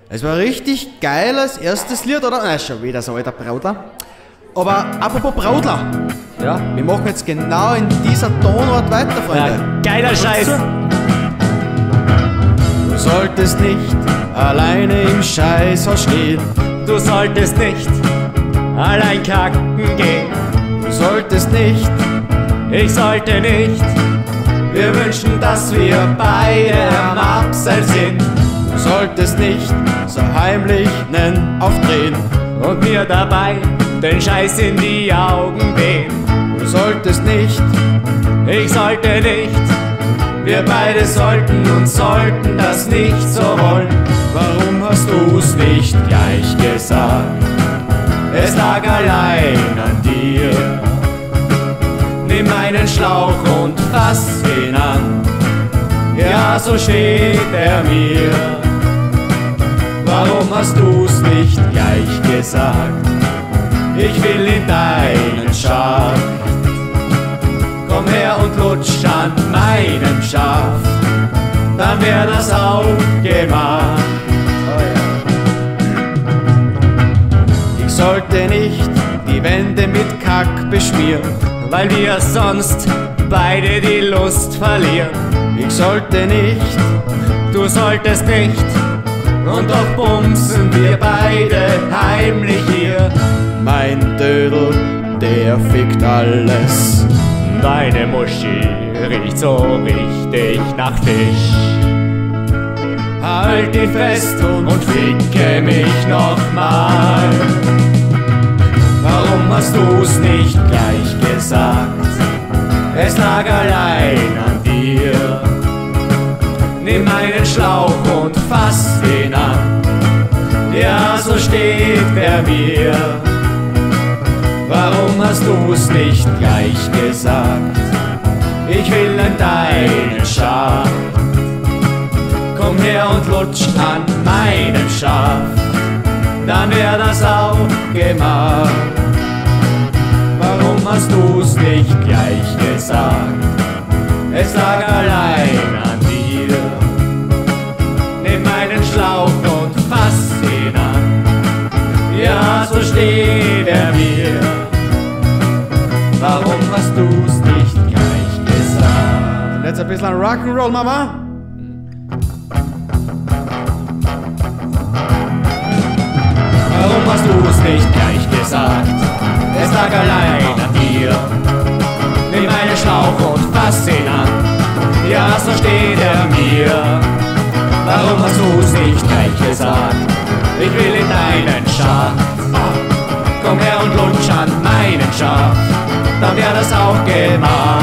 Es war ein richtig geiles erstes Lied, oder? Nein, schon wieder so alter Braudler. Aber apropos Braudler. Ja, wir machen jetzt genau in dieser Tonart weiter, Freunde. Ja, geiler Scheiß. Du solltest nicht alleine im Scheißhaus stehen. Du solltest nicht allein kacken gehen. Du solltest nicht, Ich sollte nicht. wir wünschen, dass wir beide am Abseits sind. Du solltest nicht so heimlich nen aufdrehen. Und mir dabei den Scheiß in die Augen wehen. Du solltest nicht, Ich sollte nicht. wir beide sollten und sollten das nicht so wollen. Warum hast du's nicht gleich gesagt? Es lag allein an dir. Nimm einen Schlauch und fass ihn an. Ja, so steht er mir. Warum hast du's nicht gleich gesagt? Ich will in deinen Schaft. Komm her und lutsch an meinem Schaf, dann wär das auch gemacht. Ich sollte nicht die Wände mit Kack beschmieren, Weil wir sonst beide die Lust verlieren. ich sollte nicht, Du solltest nicht. und doch bumsen wir beide heimlich hier. Mein Dödel, der fickt alles. Deine Muschi riecht so richtig nach Fisch. Halt ihn fest und ficke mich nochmal. Warum hast du's nicht gleich gesagt? Es lag allein an dir. Nimm einen Schlauch und fass ihn an. Ja, so steht er mir. Warum hast du's nicht gleich gesagt? Ich will in deinen Schaft. Komm her und lutsch an meinem Schaf, dann wär das auch gemacht. Warum hast du's nicht gleich gesagt? Es lag allein an dir. Nimm meinen Schlauch und fass ihn an. Ja, so steht er mir. Warum hast du's nicht gleich gesagt? Jetzt ein bisschen Rock'n'Roll, Mama. Warum hast du's nicht gleich gesagt? Es lag allein an dir. Nimm einen Schlauch und fass ihn an. Ja, so steht er mir. Warum hast du's nicht gleich gesagt? Ich will in deinen Schaft. Komm her und lutsch an meinen Schaft, dann wär das auch gemacht.